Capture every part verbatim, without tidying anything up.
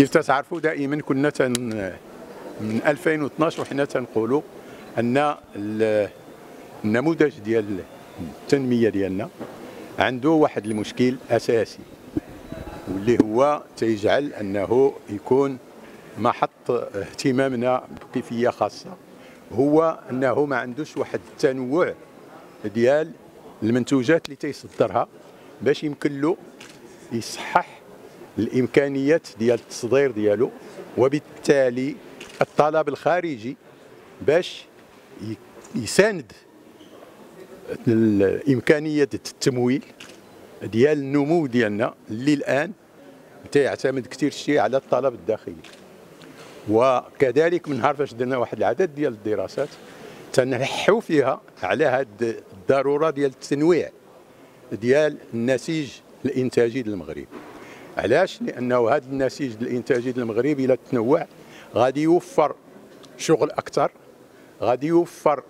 كيف تعرفوا دائما كنا تن من ألفين واثناش وحنا تنقولوا ان النموذج ديال التنميه ديالنا عنده واحد المشكل اساسي، واللي هو تيجعل انه يكون محط اهتمامنا بكيفيه خاصه، هو انه ما عندوش واحد التنوع ديال المنتوجات اللي تيصدرها باش يمكن له يصحح الامكانيات ديال التصدير ديالو، وبالتالي الطلب الخارجي باش يساند الامكانيه التمويل ديال النمو ديالنا اللي الان تيعتمد كثير شيء على الطلب الداخلي. وكذلك من نهار فاش درنا واحد العدد ديال الدراسات تنحوا فيها على هذه الضروره ديال التنويع ديال النسيج الانتاجي ديال المغرب. علاش؟ لانه هذا النسيج الانتاجي ديال المغرب الى تنوع غادي يوفر شغل اكثر، غادي يوفر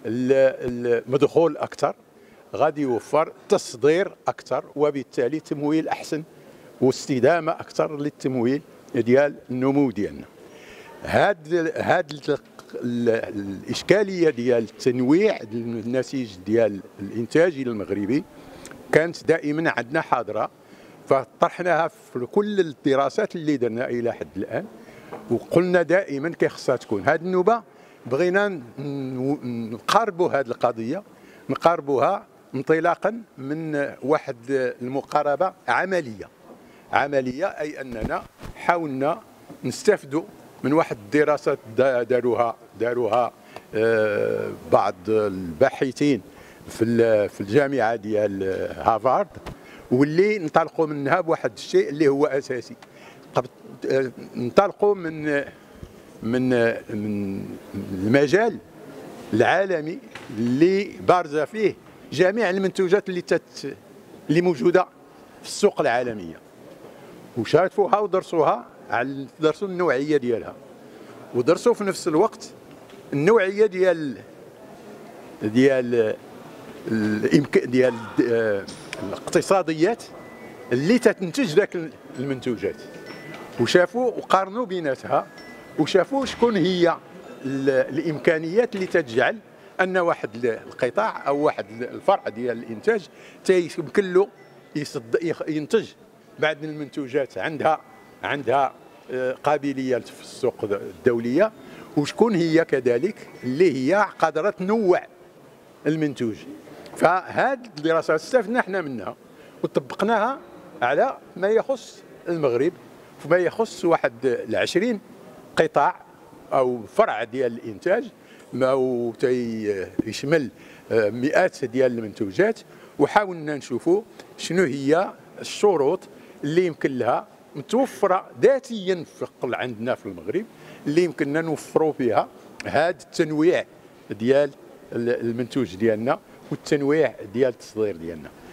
المدخول اكثر، غادي يوفر تصدير اكثر، وبالتالي تمويل احسن واستدامه اكثر للتمويل ديال النمو ديالنا. هاد هاد الاشكاليه ديال التنويع النسيج ديال الانتاج المغربي كانت دائما عندنا حاضره، فطرحناها في كل الدراسات اللي درنا الى حد الان، وقلنا دائما كيخصها تكون هذه النوبه. بغينا نقاربوا هذه القضيه، نقاربوها انطلاقا من واحد المقاربه عمليه عمليه اي اننا حاولنا نستفدوا من واحد الدراسات داروها داروها بعض الباحثين في في الجامعه ديال هارفارد، واللي انطلقوا منها بواحد الشيء اللي هو اساسي. انطلقوا من من من المجال العالمي اللي بارزه فيه جميع المنتوجات اللي تت اللي موجوده في السوق العالميه، وشافوها ودرسوها على درسوا النوعيه ديالها، ودرسوا في نفس الوقت النوعيه ديال ديال الامكان ديال الاقتصاديات اللي تتنتج ذاك المنتوجات، وشافوا وقارنوا بيناتها، وشافوا شكون هي الامكانيات اللي تجعل ان واحد القطاع او واحد الفرع ديال الانتاج تيمكن له ينتج بعض المنتوجات عندها عندها قابليه في السوق الدوليه، وشكون هي كذلك اللي هي قادره تنوع المنتوج. فهذه الدراسات استفدنا احنا منها وطبقناها على ما يخص المغرب، فيما يخص واحد العشرين قطاع او فرع ديال الانتاج، ما يشمل مئات ديال المنتوجات، وحاولنا نشوفوا شنو هي الشروط اللي يمكن لها متوفره ذاتيا في عندنا في المغرب اللي يمكننا نوفروا فيها هذا التنويع ديال المنتوج ديالنا والتنويع ديال التصدير ديالنا.